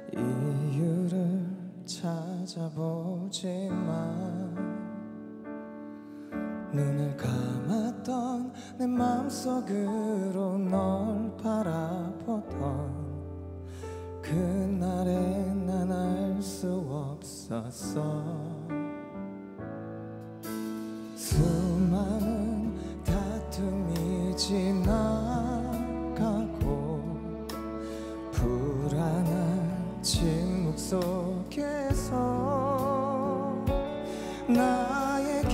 이유를 찾아보지만 눈을 감았던 내 맘속으로 널 바라보던 그날에 난 알 수 없었어. 수많은 다툼이 지나가고 불안한 침묵 속에서 나에게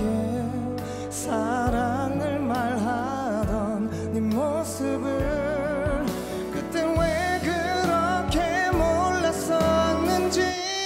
사랑을 말하던 네 모습을 그때 왜 그렇게 몰랐었는지.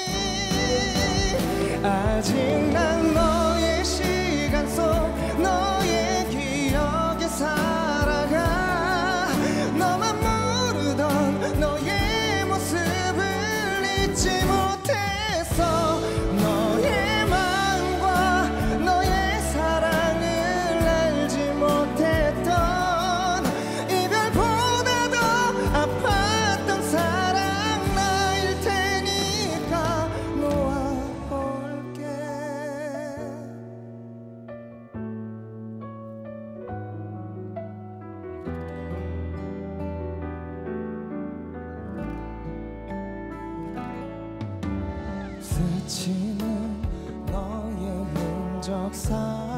아직 난 너의 시간 속 너의 기억에 살아가. 너만 모르던 너의 모습을 잊지 못했어. 너의 마음과 너의 사랑을 알지 못했던 이별보다 더 아팠던 사랑 나일 테니까 놓아볼게. 스치는 너의 흔적